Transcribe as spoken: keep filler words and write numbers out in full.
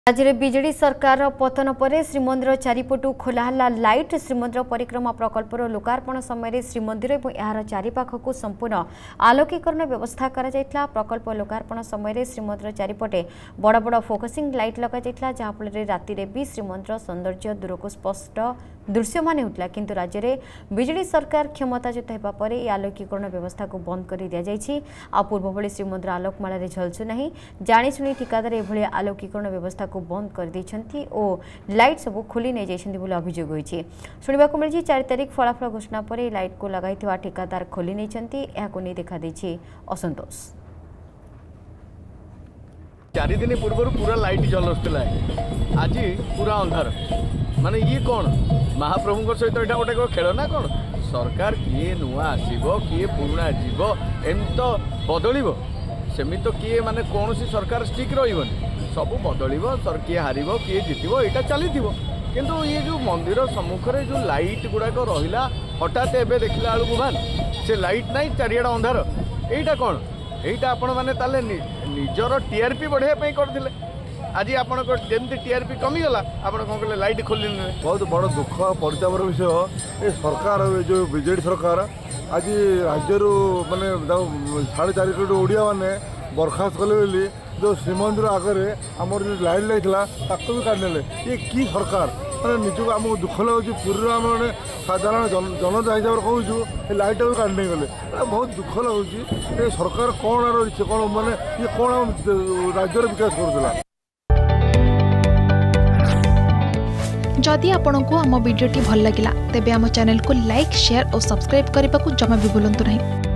राज्य में बीजेडी सरकार पतन पर श्रीमंदिर चारिपटू खोलाला लाइट श्रीमंदिर परिक्रमा प्रकल्पर लोकार्पण समय श्रीमंदिर और यार चारिपाखक संपूर्ण आलोकीकरण व्यवस्था करा प्रकल्प लोकार्पण समय श्रीमंदिर चारिपटे बड़ बड़ फोकसिंग लाइट लगा जहाँफल राति भी श्रीमंदिर सौंदर्य दूरक स्पष्ट दृश्यमान होता किंतु राज्य में बीजेडी सरकार क्षमताच्युत होगा पर यह आलोकीकरण व्यवस्था को बंद कर दि जाएगी आ पूर्व भली श्रीमंदिर आलोकमाल झलसु ना जाणी ठिकादार एभली आलोकीकरण व्यवस्था को बंद कर देछंती और लाइट सब खोली नहीं जाइछंती बोली अभियोग होईछि। सुनिबाकु मिलछि चार तारिख फलाफल घोषणा पर लाइट को लगाइथिबा ठिकादार खोली नैछंती एहाको नै देखा दैछि असंतोष। चार दिन पूर्व पूरा लाइट जलुला आज पूरा अंधार माने ये कौन महाप्रभु सहित यहाँ गोटे खेल ना कौन सरकार किए नुआ आसो किए पुराणा जीव एम तो बदल सेमी तो किए माने कौन सी सरकार स्टिक रही सब बदल सर किए हार किए जित यहाँ चली किंतु ये जो मंदिर सम्मुखें जो लाइट गुड़ाक रहा हठात एवं देखला बेलू मान से लाइट ना चारिआड अंधार यहीटा कौन यहीटा आपण मैंने ताले निजर टीआरपी बढ़ाई करते आज आप टीआरपी कमीगला आप कौन लाइट खोल बहुत बड़ दुख परितापर विषय ये सरकार जो बीजेडी सरकार आज राज्य माने साढ़े चार कोटी ओडिया मैंने बर्खास्त कले बोली जो श्रीमंदिर आगे आमर जो लाइट लगा ताको भी काटने ये कि सरकार मैंने निजक आमको दुख लगे पूरी आम मैंने साधारण जन जनता हिसाब से कहूँ लाइट भी काटने गले बहुत दुख लगुच सरकार कौन रही कौन मैंने ये कौन राज्यर विकास करूला। जदि आपंक आम भिडी भल लगा तेब आम चैनल को लाइक शेयर और सब्सक्राइब करने को जमा भी भूलु नहीं।